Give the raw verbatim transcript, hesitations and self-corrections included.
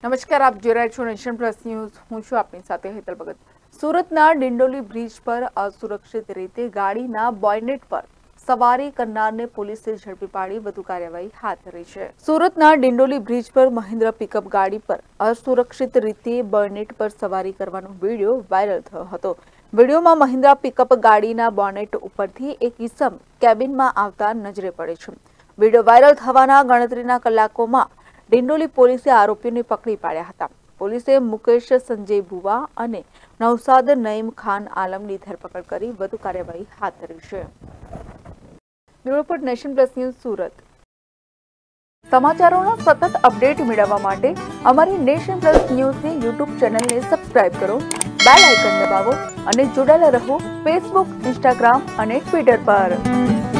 નમસ્કાર, આપ જોઈ રહ્યા છો નેશન પ્લસ ન્યૂઝ. હું છું આપની સાથે હેતલ ભગત. સુરતના ડિંડોલી બ્રિજ પર અસુરક્ષિત રીતે ગાડીના બોયનેટ પર સવારી કરનારને પોલીસે ઝડપી પાડી વધુ કાર્યવાહી હાથ ધરી છે. સુરતના ડિંડોલી બ્રિજ પર મહિન્દ્રા પિકઅપ ગાડી પર અસુરક્ષિત રીતે બોયનેટ પર સવારી કરવાનો વિડીયો વાયરલ થયો હતો. વિડીયોમાં મહિન્દ્રા પિકઅપ ગાડીના બોનેટ ઉપરથી એક ઈસમ કેબિનમાં આવતા નજરે પડે છે. વિડીયો વાયરલ થવાના ગણતરીના કલાકોમાં ડિંડોલી પોલીસે આરોપીઓને પકડી પાડ્યા હતા. પોલીસે મુકેશ સંજય ભુવા અને નૌશાદ નઈમ ખાન આલમની ધરપકડ કરી વધુ કાર્યવાહી હાથ ધરી છે. Bureau report, nation plus news, Surat. સમાચારોના સતત અપડેટ મેળવવા માટે અમારી નેશન પ્લસ ન્યૂઝની યુટ્યુબ ચેનલને સબસ્ક્રાઇબ કરો, બેલ આઇકન દબાવો અને જોડાયેલા રહો ફેસબુક, ઇન્સ્ટાગ્રામ અને ટ્વિટર પર.